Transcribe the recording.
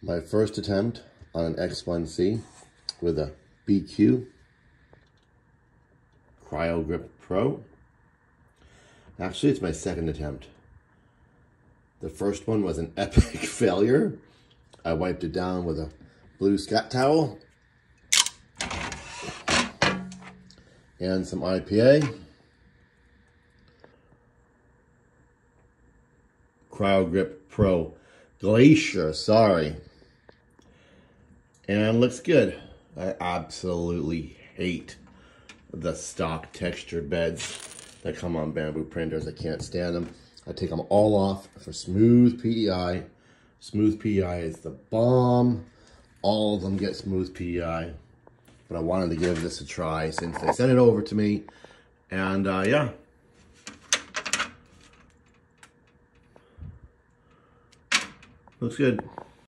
My first attempt on an X1C with a BQ CryoGrip Pro. Actually, it's my second attempt. The first one was an epic failure. I wiped it down with a blue scat towel and some IPA. CryoGrip Pro Glacier, sorry. And looks good. I absolutely hate the stock textured beds that come on bamboo printers. I can't stand them. I take them all off for smooth PEI. Smooth PEI is the bomb. All of them get smooth PEI. But I wanted to give this a try since they sent it over to me. And yeah. Looks good.